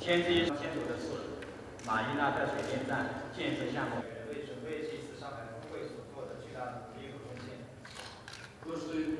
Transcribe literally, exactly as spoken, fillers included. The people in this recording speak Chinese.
签字签署的是马伊纳特水电站建设项目。 为准备这次上海峰会所做的巨大的努力和贡献。 各市对